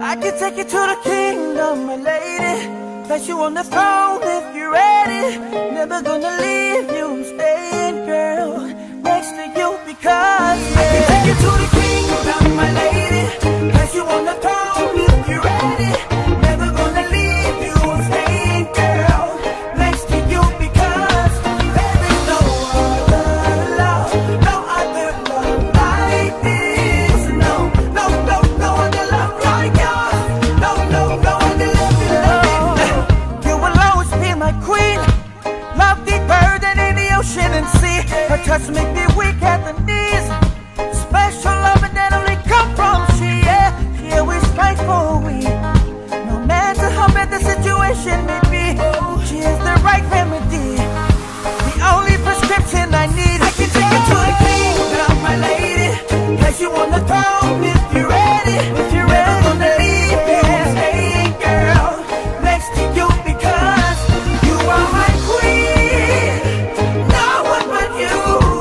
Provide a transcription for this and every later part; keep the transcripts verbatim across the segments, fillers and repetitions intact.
I can take you to the kingdom, my lady. Place you on the throne if you're ready. Never gonna leave you, I'm staying, girl, next to you because yeah. I can take you to the kingdom, my lady. Place you on the throne if you're ready. Never gonna leave you, I'm staying, girl, next to you because there is no other love, no other love like this. No, no, no, no other love like yours. No, no, no other love like this. You will always be my queen. Love deeper than any ocean and sea. Her touch make me weak at the knees. Special loving that only come from she, yeah. She always fight for me. No matter how bad the situation may be, she is the right remedy. The only prescription I need. I can take you to the kingdom, my lady. Place you on the throne if you're ready. If you're ready, never gonna leave you, staying, girl, next to you because you are my queen. No one but you.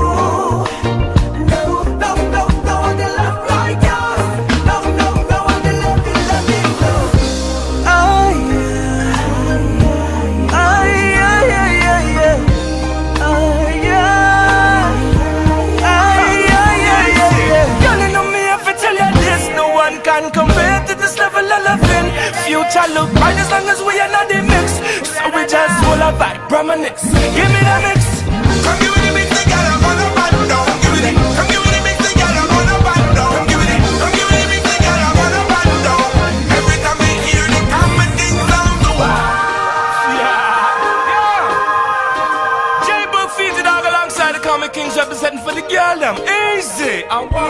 No, no, no, no other love like yours. No, no, no other love you, love you, no. Oh yeah, oh yeah, yeah, yeah, yeah. Oh yeah, oh yeah, yeah, yeah, yeah. Girl, you know me if I tell you this, no one can compare to this level of loving. Future look bright as long as we are not the mix. So we just hold a vibe, reminisce. Give me the mix. Come give me the mix, they got up on the bottom down. Give me the, come give me the mix, they got up on the bottom down. Come give me the, come give me the mix, they got up on the bottom down. Every time they hear the commenting sound, the wow. Yeah, yeah. J-Book feeds the dog alongside the Comic Kings representing for the girl them. Easy, I want